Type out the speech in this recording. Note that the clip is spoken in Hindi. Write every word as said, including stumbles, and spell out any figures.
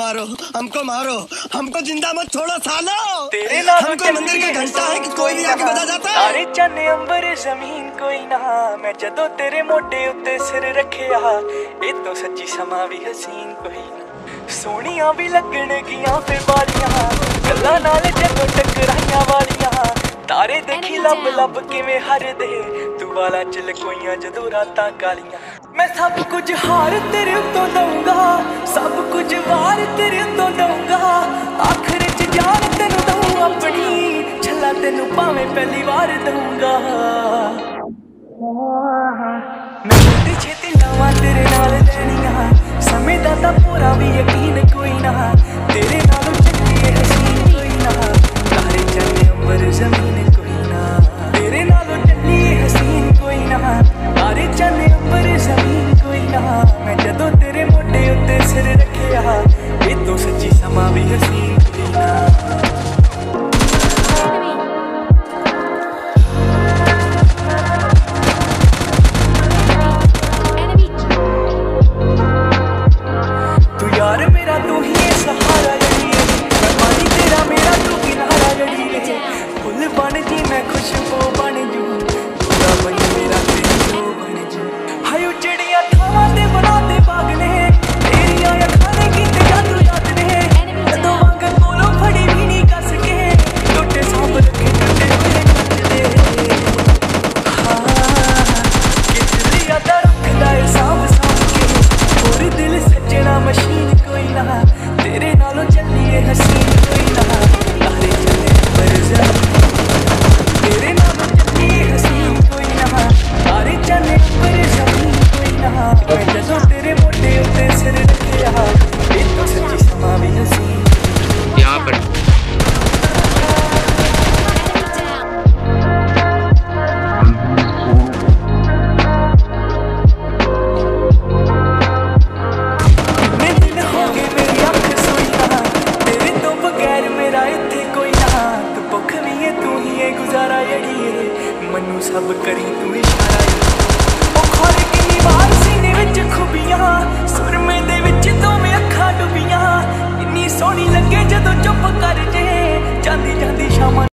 मारो, हमको मारो, हमको जिंदा मत छोड़ो सालो। तेरे नाम हमको मंदिर का घंटा है कि कोई भी आके बजा जाता है। तारे चन्ने अंबर जमीन कोई ना, मैं जदों तेरे मोटे उत्ते सिर रखिया, ए तो सच्ची समा भी हसीन कोई ना। सोनिया भी लगन गियां फिर बालियां, गल्लां नाल जदों टकराइयां वालियां, तारे देखी लब लब किवें हर दे, तू वाला चल कोइयां जदों रातां कालियां। मैं सब कुछ हार तेरे उत्तों दूंगा, सब कुछ वार तेरे उत्तों दूंगा, आखिर च जान तेनू दूं अपनी, छला तेनू भावें पहली बार दूंगा। मैं छेती छेती लावां तेरे नाल लैनियां, समय दा तां पूरा भी यकीन कोई ना, तेरे नालों चंगी है हसीन कोई ना, तारे चन्ने अंबर जमीन कोई ना, तेरे नालों चंगी है हसीन कोई ना, तारे चन्ने अंबर जमीन कोई ना, मैं जदों तेरे मोटे उत्ते सिर रखिया, ए तो सच्ची समा भी हसीन कोई ना। यार मेरा तू ही है सहारा जड़िए, मैं पानी तेरा मेरा तू किनारा जड़िए, फुल बन जी मैं खुशबू बन जू, पूरा बन मेरा तेरी जो बन जू। हाय उजड़िया थावां ते बनाते बाग ने, तेरियां अखां ने कीते जादू याद ने, जदों वांग कोलों फड़ी भी नहीं कस के, टुटे सांभ रखे टुटे हुए नचदे। हाँ किस लिया दा रखदा ए सांभ सांभ के, और दिल सजना मशीन कोई ना, तेरे नालों चलिए हसीन कोई ना, तारे चले पर जमीन, तेरे नालों चलिए हसीन कोई ना, तारे चले पर जमीन कोई ना, मैं जदों तेरे मोटे उत्ते सिर रखिया, ए तो सच्ची समा भी हसीन। यहाँ पर गुजारा जड़िए मनु सब करी तू इशारा, ओ खोल किन्नी वार सीने विच खुबियां, सुरमे दे विच दोवें अखां डुबियां, इन्नी सोहनी लगे जदों चुप कर जे, जांदी जांदी शामां